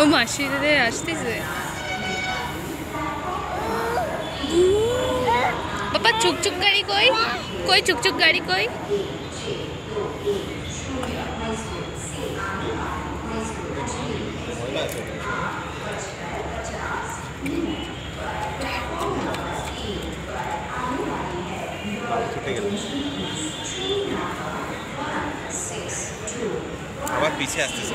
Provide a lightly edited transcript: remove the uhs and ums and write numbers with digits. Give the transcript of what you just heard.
ও মাসিরে আসতেছে বাবা। চুকচুক গাড়ি কই? কই চুকচুক গাড়ি কই? আবার পিছিয়ে আসতেছে।